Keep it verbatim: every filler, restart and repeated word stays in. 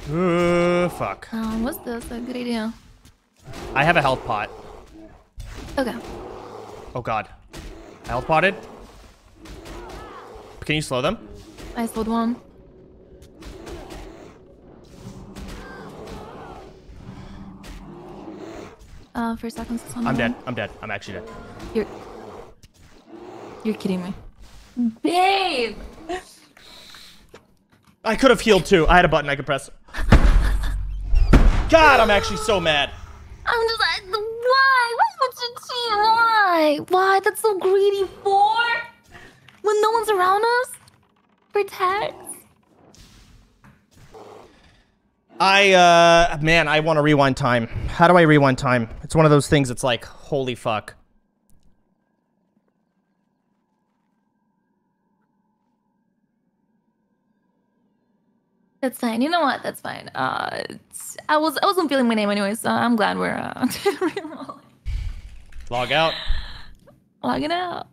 Uh, fuck. Um, what's this? A good idea. I have a health pot. Okay. Oh god. Health potted? Can you slow them? I slowed one. Uh, for seconds. I'm dead. I'm dead. I'm actually dead. You're... You're kidding me. Babe! I could have healed too. I had a button I could press. God, I'm actually so mad. I'm just like, why? Why would you cheat? Why? Why? That's so greedy for? When no one's around us? Protect? I, uh, man, I want to rewind time. How do I rewind time? It's one of those things it's like, holy fuck. That's fine. You know what? That's fine. Uh, it's, I was I wasn't feeling my name anyway, so I'm glad we're uh, re-rolling. Log out. Logging out.